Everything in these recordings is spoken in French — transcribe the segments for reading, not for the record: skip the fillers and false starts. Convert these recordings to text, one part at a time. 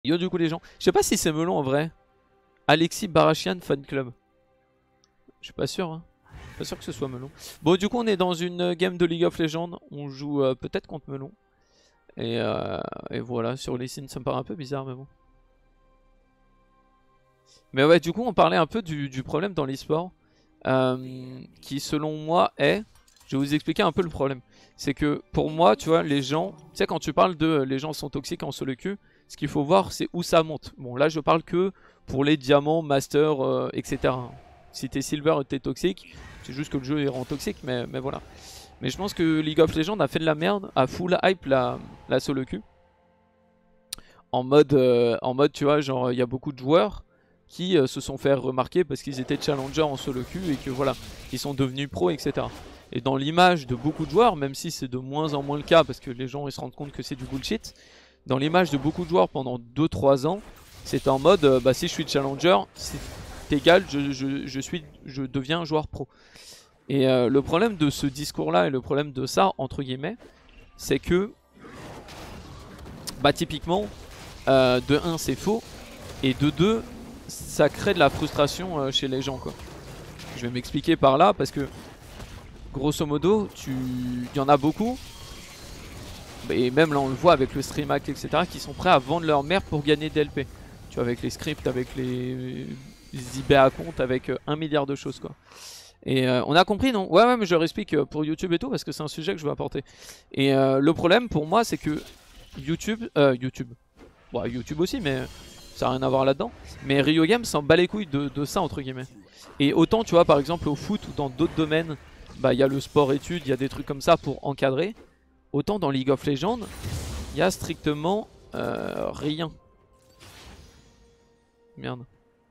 Yo du coup les gens. Je sais pas si c'est melon en vrai. Alexis Barachian Fan Club. Je suis pas sûr hein. Pas sûr que ce soit melon. Bon du coup on est dans une game de League of Legends. On joue peut-être contre melon. Et voilà, sur les signes ça me paraît un peu bizarre mais bon. Mais ouais du coup on parlait un peu du problème dans l'e-sport. Qui selon moi est... Je vais vous expliquer un peu le problème. C'est que pour moi, tu vois, les gens... Tu sais, quand tu parles de les gens sont toxiques en solo queue, ce qu'il faut voir, c'est où ça monte. Bon, là, je parle que pour les diamants, master, etc. Si t'es silver et t'es toxique, c'est juste que le jeu est rend toxique, mais voilà. Mais je pense que League of Legends a fait de la merde, a full hype la solo queue. En mode, tu vois, genre, il y a beaucoup de joueurs qui se sont fait remarquer parce qu'ils étaient challengers en solo queue et que voilà, ils sont devenus pros, etc. Et dans l'image de beaucoup de joueurs, même si c'est de moins en moins le cas parce que les gens ils se rendent compte que c'est du bullshit, dans l'image de beaucoup de joueurs pendant 2-3 ans, c'était en mode bah si je suis challenger, c'est égal, je deviens un joueur pro. Et le problème de ce discours là et le problème de ça, entre guillemets, c'est que bah typiquement, de 1 c'est faux, et de 2 ça crée de la frustration chez les gens quoi. Je vais m'expliquer par là parce que grosso modo, il y en a beaucoup, et même là on le voit avec le stream act etc, qui sont prêts à vendre leur mère pour gagner des LP. Tu vois, avec les scripts, avec les IB à compte, avec 1 milliard de choses quoi. Et on a compris non? Ouais mais je leur explique pour YouTube et tout parce que c'est un sujet que je veux apporter. Et le problème pour moi c'est que YouTube, bon, YouTube aussi mais ça n'a rien à voir là-dedans. Mais Rio Games s'en bat les couilles de ça entre guillemets. Et autant tu vois par exemple au foot ou dans d'autres domaines, bah il y a le sport études, il y a des trucs comme ça pour encadrer. Autant dans League of Legends, il y a strictement rien. Merde.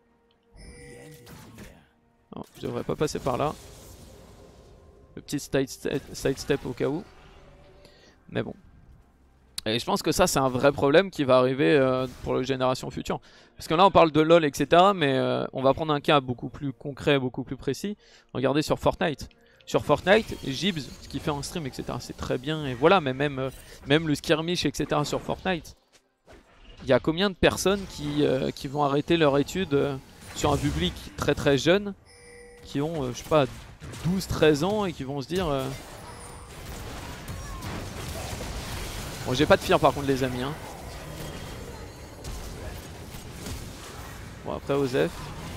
Non, je devrais pas passer par là. Le petit sidestep au cas où. Mais bon. Et je pense que ça c'est un vrai problème qui va arriver pour les générations futures. Parce que là on parle de LoL etc. Mais on va prendre un cas beaucoup plus concret, beaucoup plus précis. Regardez sur Fortnite. Sur Fortnite, Gibbs, ce qu'il fait en stream etc. c'est très bien. Et voilà, mais même le skirmish etc. sur Fortnite. Il y a combien de personnes qui vont arrêter leur étude sur un public très très jeune, qui ont je sais pas 12-13 ans et qui vont se dire bon j'ai pas de fear par contre les amis hein. Bon après Osef.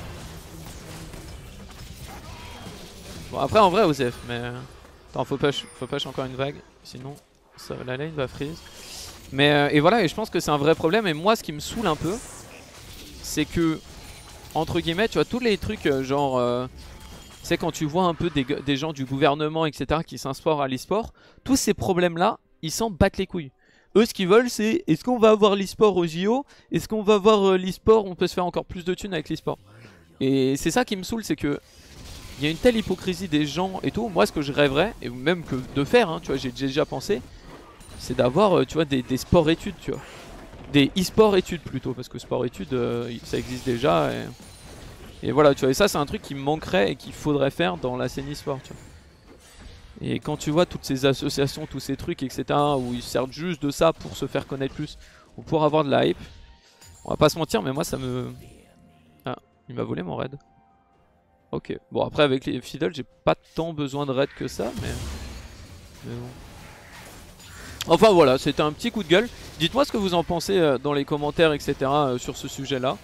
Bon après en vrai Osef mais attends faut push encore une vague sinon ça, la lane va freeze. Mais et voilà, et je pense que c'est un vrai problème. Et moi ce qui me saoule un peu, c'est que entre guillemets tu vois tous les trucs genre c'est quand tu vois un peu des gens du gouvernement etc qui s'insportent à l'e-sport, tous ces problèmes là ils s'en battent les couilles. Eux ce qu'ils veulent c'est est-ce qu'on va avoir l'e-sport au JO, est-ce qu'on va avoir l'e-sport, on peut se faire encore plus de thunes avec l'e-sport. Et c'est ça qui me saoule, c'est que il y a une telle hypocrisie des gens et tout. Moi ce que je rêverais, et même que de faire hein, tu vois j'ai déjà pensé, c'est d'avoir tu vois des sports études tu vois. Des e-sport études plutôt, parce que sport études ça existe déjà et voilà tu vois, et ça c'est un truc qui me manquerait et qu'il faudrait faire dans la scène e-sport tu vois. Et quand tu vois toutes ces associations, tous ces trucs etc où ils servent juste de ça pour se faire connaître plus ou pour avoir de la hype, on va pas se mentir mais moi ça me... Ah, il m'a volé mon raid. Ok, bon après avec les Fiddle j'ai pas tant besoin de raid que ça mais bon. Enfin voilà, c'était un petit coup de gueule. Dites-moi ce que vous en pensez dans les commentaires etc sur ce sujet là.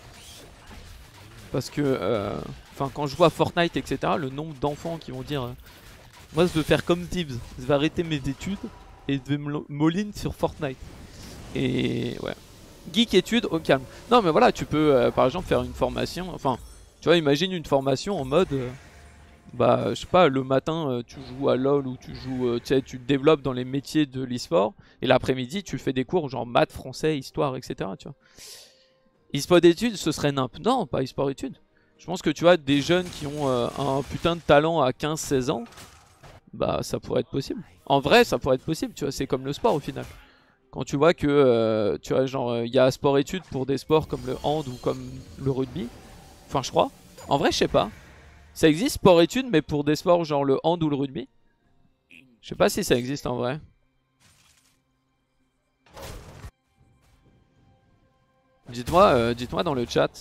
Parce que enfin quand je vois Fortnite etc, le nombre d'enfants qui vont dire moi je veux faire comme Tibbs, je vais arrêter mes études et je vais me all-in sur Fortnite. Et ouais, geek études au calme. Non mais voilà, tu peux par exemple faire une formation, enfin tu vois imagine une formation en mode bah je sais pas, le matin tu joues à LoL ou tu joues, tu sais, tu te développes dans les métiers de l'e-sport, et l'après-midi tu fais des cours genre maths, français, histoire etc tu vois. E-sport études ce serait nimp. Non, pas e-sport études. Je pense que tu vois des jeunes qui ont un putain de talent à 15-16 ans, bah ça pourrait être possible. En vrai ça pourrait être possible tu vois, c'est comme le sport au final. Quand tu vois que tu vois genre il y a sport études pour des sports comme le hand ou comme le rugby, enfin je crois. En vrai je sais pas. Ça existe sport études mais pour des sports genre le hand ou le rugby. Je sais pas si ça existe en vrai. Dites-moi dans le chat.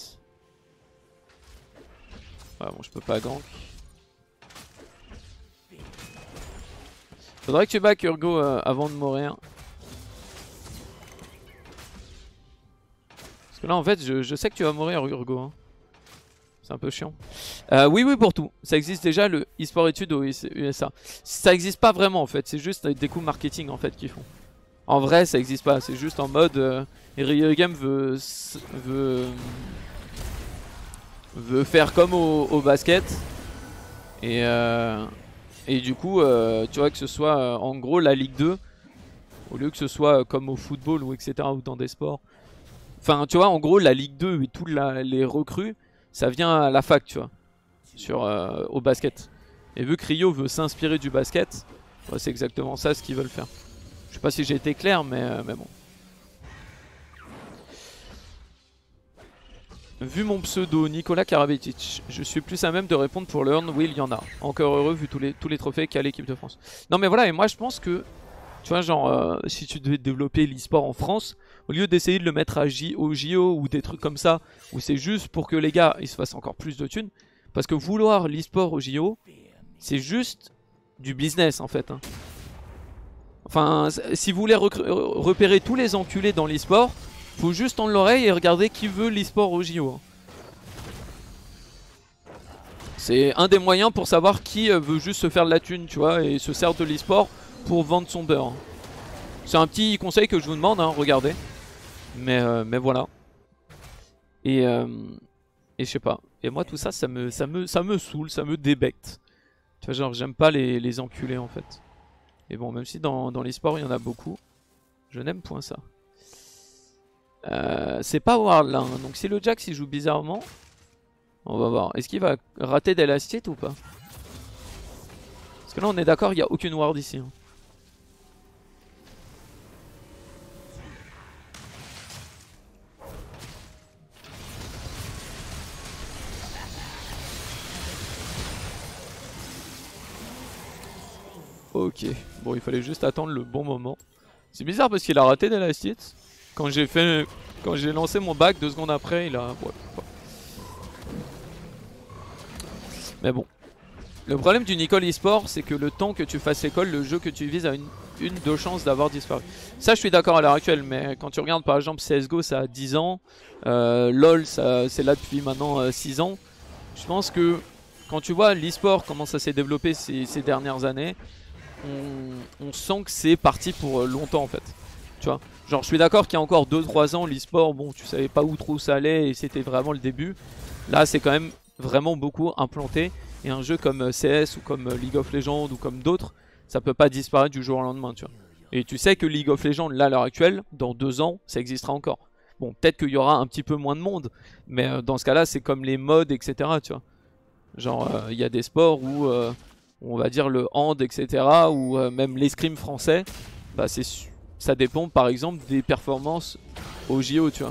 Ouais, bon, je peux pas gank. Faudrait que tu back Urgo avant de mourir. Parce que là en fait je sais que tu vas mourir Urgo hein. C'est un peu chiant. Oui pour tout. Ça existe déjà le e-sport études au USA. Ça existe pas vraiment en fait. C'est juste des coups marketing en fait qu'ils font. En vrai ça existe pas. C'est juste en mode Riot Games veut faire comme au basket. Et du coup tu vois que ce soit en gros la Ligue 2. Au lieu que ce soit comme au football ou etc. ou dans des sports. Enfin tu vois en gros la Ligue 2 et tous les recrues. Ça vient à la fac, tu vois, au basket. Et vu que Rio veut s'inspirer du basket, ouais, c'est exactement ça ce qu'ils veulent faire. Je sais pas si j'ai été clair, mais bon. Vu mon pseudo, Nicolas Karabatic, je suis plus à même de répondre pour le Earn. Oui, il y en a. Encore heureux vu tous les trophées qu'a l'équipe de France. Non mais voilà, et moi je pense que, tu vois, genre, si tu devais développer l'e-sport en France, au lieu d'essayer de le mettre au JO ou des trucs comme ça, où c'est juste pour que les gars ils se fassent encore plus de thunes, parce que vouloir l'e-sport au JO, c'est juste du business en fait. Hein. Enfin, si vous voulez repérer tous les enculés dans l'e-sport, faut juste tendre l'oreille et regarder qui veut l'e-sport au JO. Hein. C'est un des moyens pour savoir qui veut juste se faire de la thune, tu vois, et se sert de l'e-sport pour vendre son beurre. C'est un petit conseil que je vous demande, hein, regardez. Mais voilà. Et je sais pas. Et moi tout ça, ça me saoule, ça me débecte. Tu vois, genre j'aime pas les enculés en fait. Et bon, même si dans les sports il y en a beaucoup, je n'aime point ça. C'est pas Ward là, hein. Donc si le Jax il joue bizarrement, on va voir. Est-ce qu'il va rater d'Elastit ou pas? Parce que là on est d'accord, il n'y a aucune Ward ici. Hein. Ok, bon il fallait juste attendre le bon moment. C'est bizarre parce qu'il a raté d'Elastit. Quand j'ai lancé mon bac 2 secondes après, il a... Ouais. Mais bon. Le problème du Nicole eSport, c'est que le temps que tu fasses école, le jeu que tu vises a deux chances d'avoir disparu. Ça je suis d'accord à l'heure actuelle, mais quand tu regardes par exemple CSGO ça a 10 ans, LOL c'est là depuis maintenant 6 ans. Je pense que quand tu vois l'eSport, comment ça s'est développé ces dernières années, on sent que c'est parti pour longtemps en fait. Tu vois, genre je suis d'accord qu'il y a encore 2-3 ans l'e-sport, bon tu savais pas où trop ça allait et c'était vraiment le début. Là c'est quand même vraiment beaucoup implanté et un jeu comme CS ou comme League of Legends ou comme d'autres, ça peut pas disparaître du jour au lendemain, tu vois. Et tu sais que League of Legends là à l'heure actuelle, dans 2 ans ça existera encore. Bon peut-être qu'il y aura un petit peu moins de monde, mais dans ce cas là c'est comme les modes etc, tu vois. Genre il y a des sports où on va dire le hand etc, ou même l'escrime français, bah ça dépend par exemple des performances au JO, tu vois.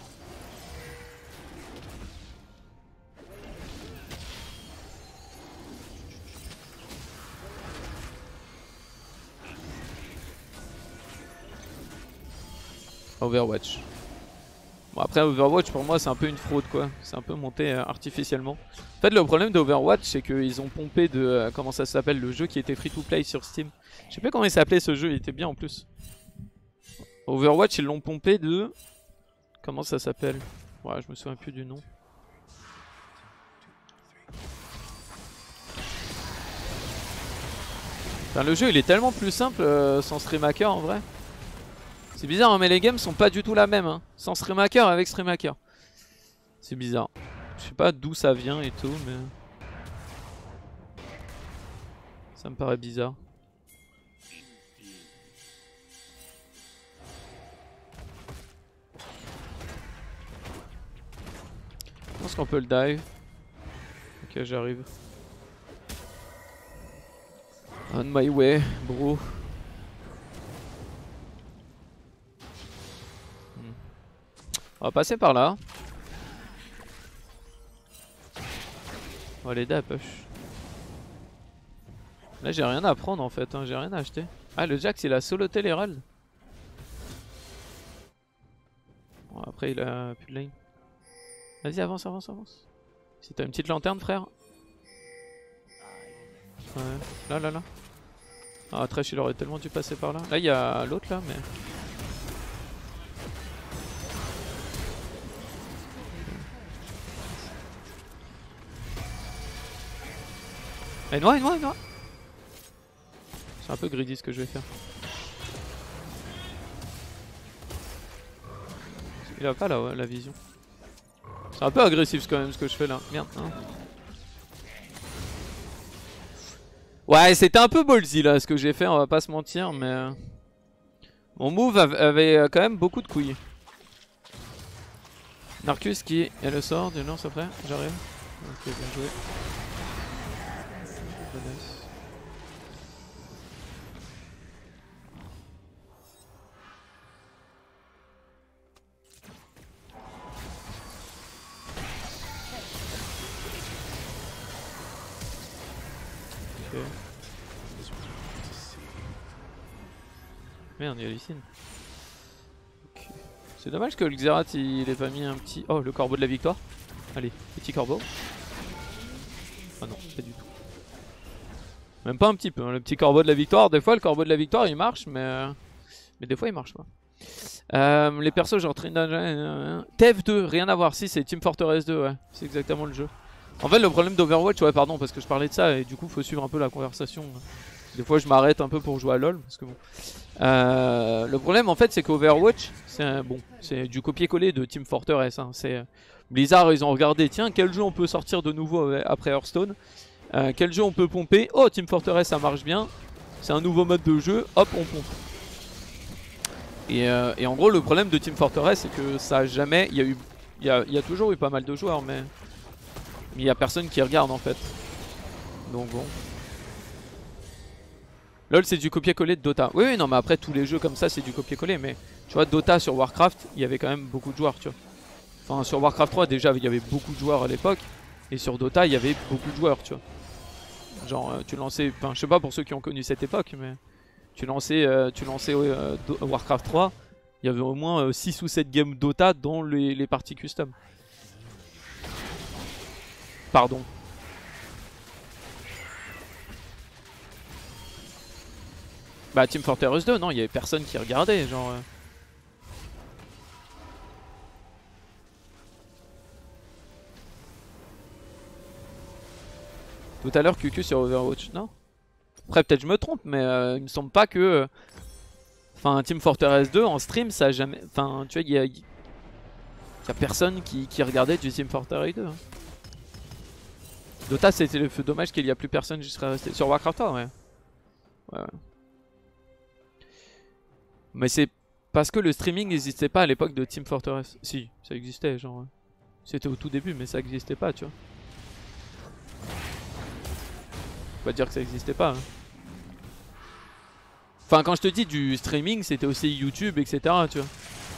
Overwatch. Bon après Overwatch pour moi c'est un peu une fraude quoi. C'est un peu monté artificiellement. En fait le problème d'Overwatch c'est qu'ils ont pompé de... comment ça s'appelle le jeu qui était free to play sur Steam. Je sais pas comment il s'appelait ce jeu, il était bien en plus. Overwatch ils l'ont pompé de... Comment ça s'appelle? Ouais je me souviens plus du nom. Enfin, le jeu il est tellement plus simple sans Streamhacker en vrai. C'est bizarre hein, mais les games sont pas du tout la même hein. Sans Streamhacker avec Streamhacker. C'est bizarre. Je sais pas d'où ça vient et tout mais... Ça me paraît bizarre. Je pense qu'on peut le dive. Ok j'arrive. On my way bro. On va passer par là. On va l'aider à push. Là j'ai rien à prendre en fait, hein. J'ai rien à acheter. Ah le Jax il a soloté les râles. Bon, après après il a plus de lane. Vas-y, avance, avance, avance. Si t'as une petite lanterne, frère. Ouais, là, là, là. Ah, Thresh il aurait tellement dû passer par là. Là, il y a l'autre là, mais. Et noix, et noix, et noix. C'est un peu greedy ce que je vais faire. Il a pas la vision. C'est un peu agressif quand même ce que je fais là. Merde. Hein. Ouais, c'était un peu ballsy là ce que j'ai fait, on va pas se mentir, mais. Mon move avait quand même beaucoup de couilles. Narcus qui est le sort du lance après, j'arrive. Ok, bien joué. Ok. Merde, il y a Lucine. Okay. C'est dommage que le Xerath il ait pas mis un petit. Oh, le corbeau de la victoire. Allez, petit corbeau. Ah non, pas du tout. Même pas un petit peu, hein. Le petit corbeau de la victoire. Des fois, le corbeau de la victoire il marche, mais des fois il marche pas. Les persos, genre TF2, rien à voir. Si, c'est Team Fortress 2, ouais. C'est exactement le jeu. En fait, le problème d'Overwatch, ouais, pardon, parce que je parlais de ça et du coup, faut suivre un peu la conversation. Des fois, je m'arrête un peu pour jouer à LoL, parce que bon. Le problème, en fait, c'est qu'Overwatch, c'est du copier-coller de Team Fortress. Hein. Blizzard, ils ont regardé, tiens, quel jeu on peut sortir de nouveau après Hearthstone, quel jeu on peut pomper. Oh, Team Fortress, ça marche bien. C'est un nouveau mode de jeu. Hop, on pompe. Et en gros, le problème de Team Fortress, c'est que ça a jamais. Il y a toujours eu pas mal de joueurs, mais il y a personne qui regarde en fait. Donc bon. LoL, c'est du copier-coller de Dota. Oui, oui, non, mais après, tous les jeux comme ça, c'est du copier-coller. Mais tu vois, Dota sur Warcraft, il y avait quand même beaucoup de joueurs, tu vois. Enfin, sur Warcraft 3, déjà, il y avait beaucoup de joueurs à l'époque. Et sur Dota, il y avait beaucoup de joueurs, tu vois. Genre, tu lançais. Enfin, je sais pas pour ceux qui ont connu cette époque, mais. Tu lançais Warcraft 3, il y avait au moins 6 ou 7 games Dota dans les parties custom. Pardon. Bah Team Fortress 2, non, il y avait personne qui regardait, genre... Tout à l'heure QQ sur Overwatch, non? Après peut-être je me trompe, mais il me semble pas que... Enfin Team Fortress 2 en stream, ça a jamais... Enfin tu vois, il y a personne qui regardait du Team Fortress 2. Hein. Dota c'était le feu dommage qu'il y a plus personne, je serais resté... Sur Warcraft 3, ouais. Ouais. Mais c'est parce que le streaming n'existait pas à l'époque de Team Fortress. Si, ça existait, genre. C'était au tout début, mais ça n'existait pas, tu vois. Faut pas dire que ça n'existait pas. Hein. Enfin, quand je te dis du streaming, c'était aussi YouTube, etc. Tu vois.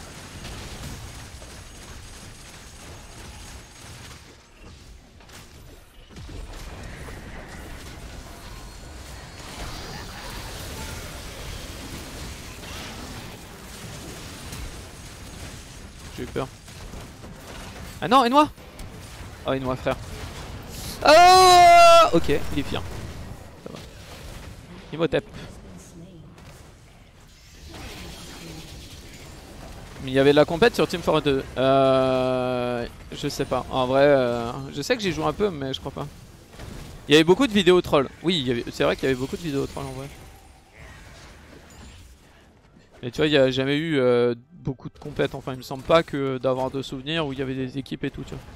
J'ai eu peur. Ah non, Enoi. Oh, Enoi, frère. Oh, ok, il est fier. Ça va. Imhotep. Mais il y avait de la compète sur Team Fortress 2. Je sais pas. En vrai, je sais que j'ai joué un peu, mais je crois pas. Il y avait beaucoup de vidéos trolls. Oui, c'est vrai qu'il y avait beaucoup de vidéos trolls en vrai. Mais tu vois, il n'y a jamais eu beaucoup de compètes. Enfin, il me semble pas que d'avoir de souvenirs où il y avait des équipes et tout, tu vois.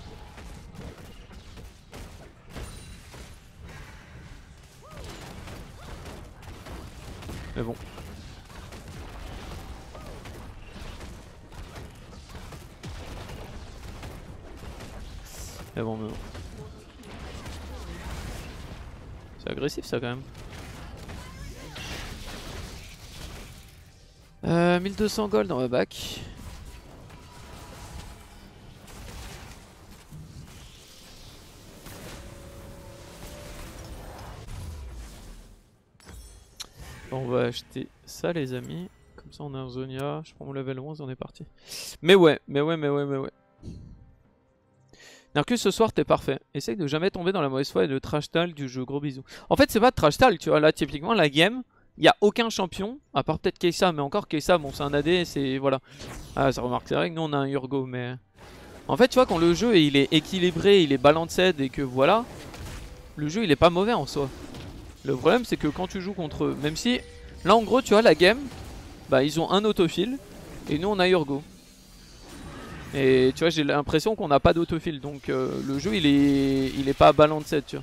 Mais bon. Mais bon. C'est agressif ça quand même. 1200 gold dans ma back. Bon, on va acheter ça les amis. Comme Comme ça on a un Zonia, je prends mon level 11 on est parti. Mais ouais. Narcus, ce soir t'es parfait. Essaye de jamais tomber dans la mauvaise foi et de trash talk du jeu. Gros bisous. En fait c'est pas de trash talk, tu vois. Là typiquement la game, il y a aucun champion, à part peut-être Kai'Sa, mais encore Kai'Sa, bon c'est un AD, c'est voilà. Ah ça remarque, c'est vrai que nous on a un Urgo, mais... En fait tu vois quand le jeu il est équilibré, il est balanced et que voilà, le jeu il est pas mauvais en soi. Le problème c'est que quand tu joues contre eux, même si... Là en gros tu vois la game, bah ils ont un autofil et nous on a Urgo. Et tu vois j'ai l'impression qu'on n'a pas d'autofil, donc le jeu il est pas balanced, tu vois.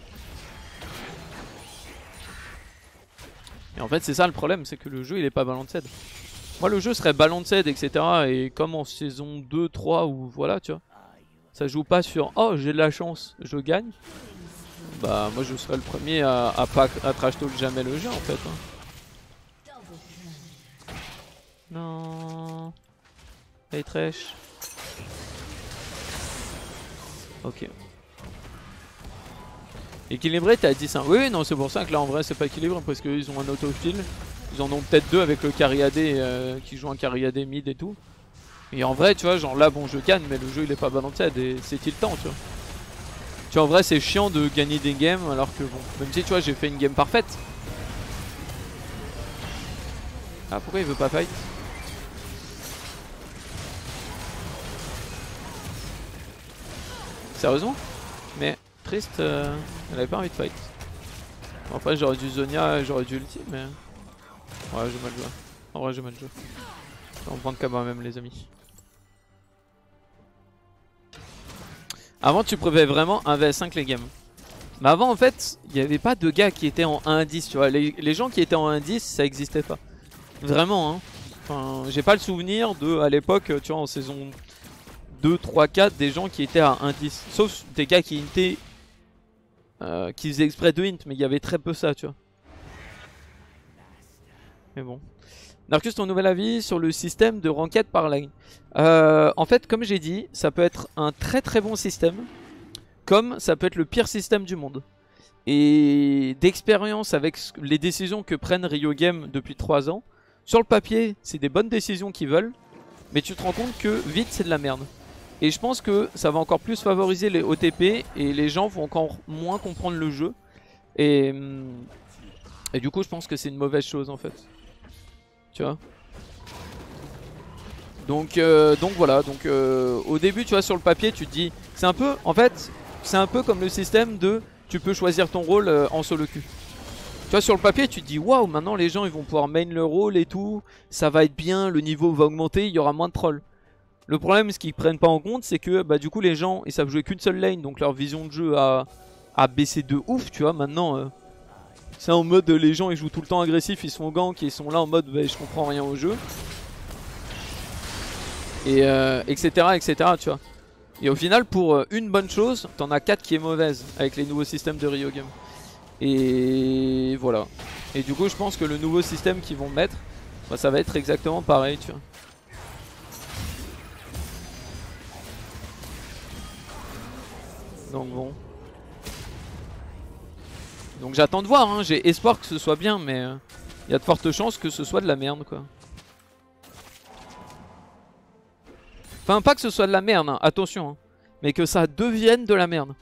Et en fait c'est ça le problème, c'est que le jeu il est pas balanced. Moi le jeu serait balanced etc, et comme en saison 2, 3 ou voilà tu vois, ça joue pas sur oh j'ai de la chance, je gagne. Bah moi je serais le premier à trash talk jamais le jeu en fait hein. Non. Hey trash. Ok. Équilibré t'es à 10 hein. Oui non c'est pour ça que là en vrai c'est pas équilibré parce qu'ils ont un autofil. Ils en ont peut-être deux avec le carry AD qui joue un carry AD mid et tout. Et en vrai tu vois genre là bon je gagne mais le jeu il est pas balanced et c'est tiltant tu vois. Tu vois en vrai c'est chiant de gagner des games alors que bon même si tu vois j'ai fait une game parfaite. Ah pourquoi il veut pas fight? Sérieusement? Mais triste, elle avait pas envie de fight. Enfin j'aurais dû Zonia, j'aurais dû ulti mais... Ouais j'ai mal joué. En vrai j'ai mal joué. On prend quand même les amis. Avant tu préférais vraiment 1 vs5 les games. Mais avant en fait il n'y avait pas de gars qui étaient en 1-10 tu vois. Les gens qui étaient en 1-10 ça existait pas. Vraiment hein. Enfin j'ai pas le souvenir de à l'époque tu vois en saison 2, 3, 4 des gens qui étaient à 1-10. Sauf des gars qui intaient qui faisaient exprès de int, mais il y avait très peu ça tu vois. Mais bon. Narcus, ton nouvel avis sur le système de ranked par lane? En fait comme j'ai dit, ça peut être un très très bon système, comme ça peut être le pire système du monde. Et d'expérience avec les décisions que prennent Rio Game depuis 3 ans, sur le papier c'est des bonnes décisions qu'ils veulent, mais tu te rends compte que vite c'est de la merde. Et je pense que ça va encore plus favoriser les OTP et les gens vont encore moins comprendre le jeu. Et du coup je pense que c'est une mauvaise chose en fait. Tu vois. Donc voilà, donc au début tu vois sur le papier tu te dis, c'est un peu, en fait c'est un peu comme le système de tu peux choisir ton rôle en solo queue. Tu vois sur le papier tu te dis waouh maintenant les gens ils vont pouvoir main le rôle et tout, ça va être bien, le niveau va augmenter, il y aura moins de trolls. Le problème ce qu'ils prennent pas en compte c'est que bah du coup les gens ils savent jouer qu'une seule lane, donc leur vision de jeu a baissé de ouf tu vois. Maintenant c'est en mode les gens ils jouent tout le temps agressif, ils sont gank et ils sont là en mode bah, je comprends rien au jeu. Et etc tu vois. Et au final pour une bonne chose t'en as 4 qui est mauvaise avec les nouveaux systèmes de Rio Game. Et voilà. Et du coup je pense que le nouveau système qu'ils vont mettre bah, ça va être exactement pareil tu vois. Donc bon. Donc j'attends de voir hein. J'ai espoir que ce soit bien mais il y a de fortes chances que ce soit de la merde quoi. Enfin pas que ce soit de la merde hein, attention hein, mais que ça devienne de la merde.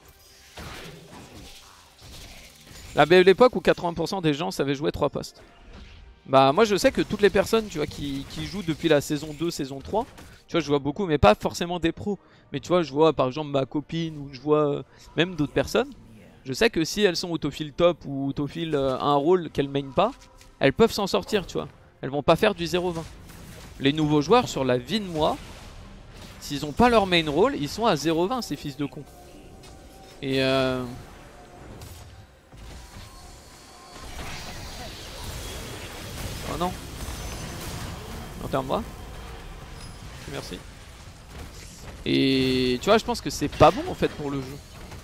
La belle époque où 80% des gens savaient jouer 3 postes. Bah moi je sais que toutes les personnes tu vois qui jouent depuis la saison 2, saison 3, tu vois je vois beaucoup mais pas forcément des pros. Mais tu vois je vois par exemple ma copine ou je vois même d'autres personnes. Je sais que si elles sont autofil top ou autofil un rôle qu'elles mainent pas, elles peuvent s'en sortir tu vois. Elles vont pas faire du 0-20. Les nouveaux joueurs sur la vie de moi, s'ils ont pas leur main role, ils sont à 0-20 ces fils de cons. Et oh non. Enterre-moi. Merci. Et tu vois je pense que c'est pas bon en fait pour le jeu.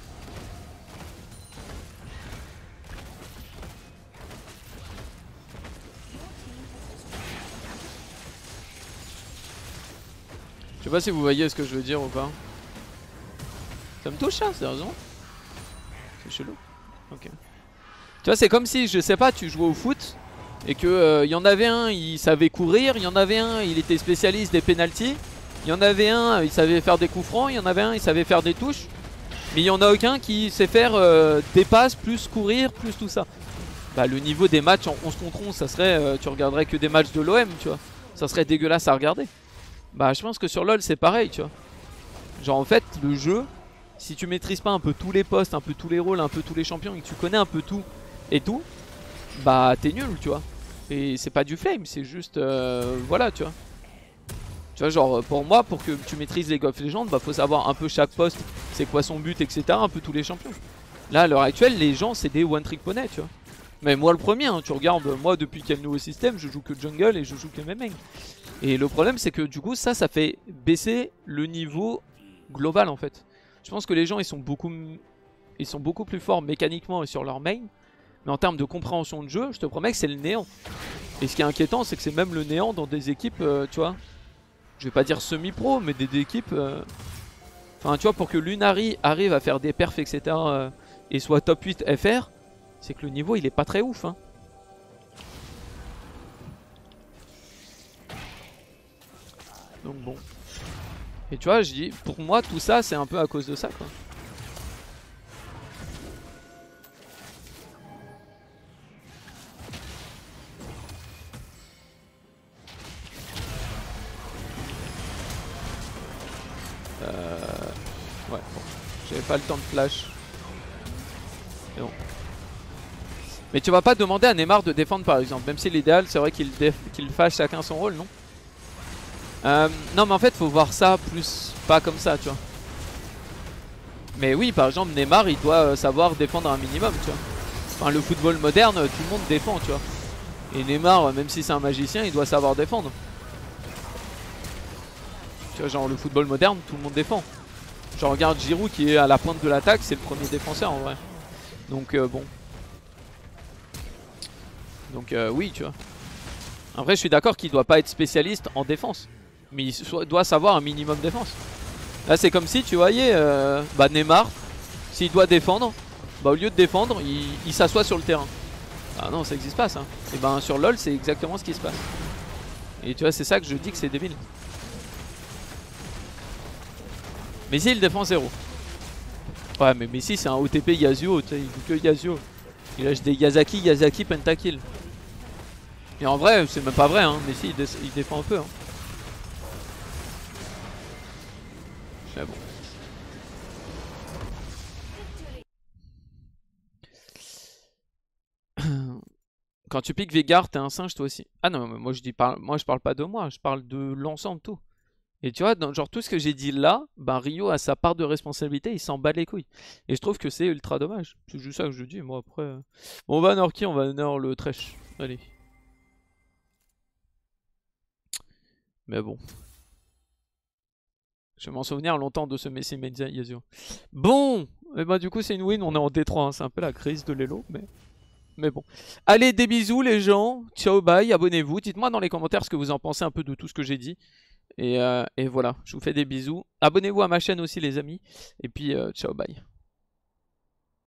Je sais pas si vous voyez ce que je veux dire ou pas. Ça me touche ça, sérieusement. C'est chelou. Ok. Tu vois c'est comme si, je sais pas, tu jouais au foot Et que y en avait un, il savait courir, il y en avait un, il était spécialiste des pénaltys, il y en avait un, il savait faire des coups francs, il y en avait un, il savait faire des touches. Mais il n'y en a aucun qui sait faire des passes, plus courir, plus tout ça. Bah le niveau des matchs en 11 contre 11, ça serait, tu regarderais que des matchs de l'OM, tu vois. Ça serait dégueulasse à regarder. Bah je pense que sur LoL c'est pareil, tu vois. Genre en fait le jeu, si tu maîtrises pas un peu tous les postes, un peu tous les rôles, un peu tous les champions et que tu connais un peu tout et tout, bah t'es nul, tu vois. Et c'est pas du flame, c'est juste voilà, tu vois. Tu vois, genre pour moi, pour que tu maîtrises League of Legends, bah faut savoir un peu chaque poste, c'est quoi son but, etc. Un peu tous les champions. Là à l'heure actuelle, les gens c'est des one trick poney, tu vois. Mais moi le premier, hein, tu regardes, moi depuis qu'il y a le nouveau système, je joue que jungle et je joue que main. Et le problème c'est que du coup ça fait baisser le niveau global en fait. Je pense que les gens ils sont beaucoup plus forts mécaniquement et sur leur main. Mais en termes de compréhension de jeu, je te promets que c'est le néant. Et ce qui est inquiétant, c'est que c'est même le néant dans des équipes, tu vois. Je vais pas dire semi-pro, mais des équipes... Enfin, tu vois, pour que Lunari arrive à faire des perfs, etc. Et soit top 8 FR, c'est que le niveau, il est pas très ouf, hein. Donc bon. Et tu vois, je dis, pour moi, tout ça, c'est un peu à cause de ça, quoi. Ouais, bon. J'avais pas le temps de flash. Mais bon. Mais tu vas pas demander à Neymar de défendre par exemple. Même si l'idéal c'est vrai qu'il fasse chacun son rôle, non? Non mais en fait faut voir ça plus pas comme ça, tu vois. Mais oui, par exemple Neymar il doit savoir défendre un minimum, tu vois. Enfin le football moderne, tout le monde défend, tu vois. Et Neymar, même si c'est un magicien, il doit savoir défendre. Tu vois, genre le football moderne, tout le monde défend. Genre regarde Giroud qui est à la pointe de l'attaque, c'est le premier défenseur en vrai. Donc bon. Donc oui, tu vois. En vrai je suis d'accord qu'il doit pas être spécialiste en défense. Mais il doit savoir un minimum défense. Là c'est comme si tu voyais bah Neymar, s'il doit défendre, bah au lieu de défendre, il s'assoit sur le terrain. Ah non, ça existe pas ça. Et ben sur LoL c'est exactement ce qui se passe. Et tu vois, c'est ça que je dis que c'est débile. Messi il défend 0. Ouais mais Messi c'est un OTP Yasuo, tu sais, il joue que Yasuo. Il lâche des Yazaki, pentakill. Et en vrai c'est même pas vrai hein, Messi il défend un peu hein. Mais bon. Quand tu piques Veigar, t'es un singe toi aussi. Ah non, mais moi je parle pas de moi, je parle de l'ensemble tout. Et tu vois, dans genre tout ce que j'ai dit là, ben Rio a sa part de responsabilité, il s'en bat les couilles. Et je trouve que c'est ultra dommage. C'est juste ça que je dis, moi après. Bon, on va nord qui? On va nord le Thresh. Allez. Mais bon. Je vais m'en souvenir longtemps de ce Messi Media Yasuo. Bon, et bah du coup c'est une win, on est en D3, hein. C'est un peu la crise de l'Elo, mais bon. Allez, des bisous les gens, ciao bye, abonnez-vous, dites-moi dans les commentaires ce que vous en pensez un peu de tout ce que j'ai dit. Et voilà, je vous fais des bisous. Abonnez-vous à ma chaîne aussi les amis, et puis ciao bye.